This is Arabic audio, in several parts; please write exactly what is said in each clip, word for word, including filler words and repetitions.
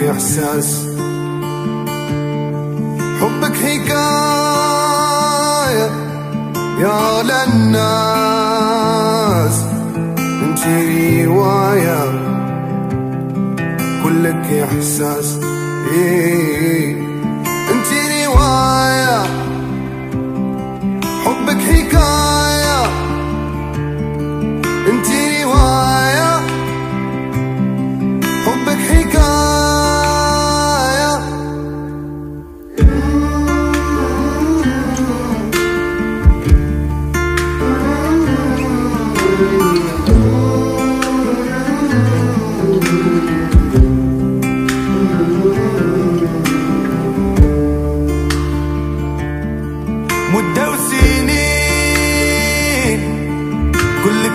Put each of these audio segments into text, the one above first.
إحساس، حبك حكاية يا للناس، انتي رواية كلك إحساس. إيه انتي رواية، حبك حكاية، انتي رواية، حبك حكاية. مدة وسنين كلك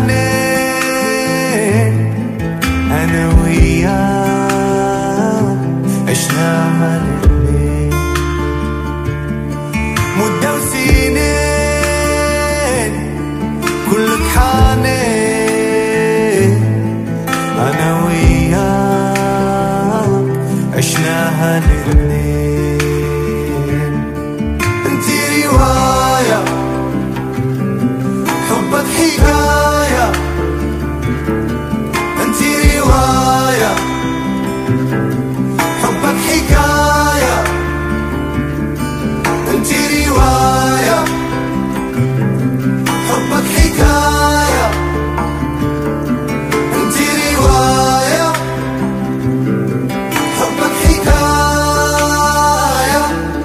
حنين، أنا وياك عشناها الاثنين. مدة وسنين كلك حنين، أنا وياك عشناها الاثنين. انتي رواية، حبك حكاية، انتي رواية، حبك حكاية، انتي رواية، حبك حكاية، انتي رواية، حبك حكاية.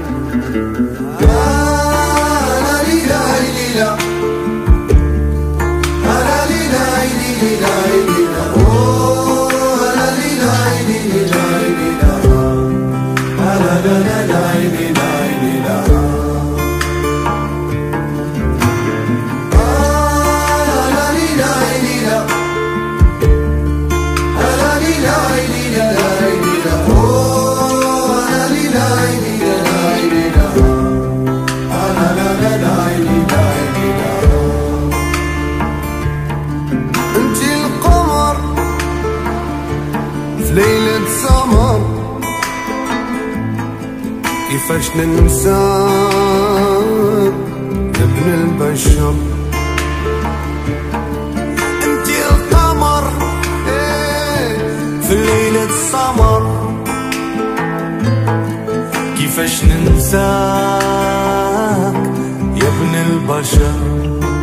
انتي القمر في ليلة سمر، كيفاش ننساك يا ابن البشر. انتي القمر في ليلة سمر، كيفاش ننساك يا ابن البشر.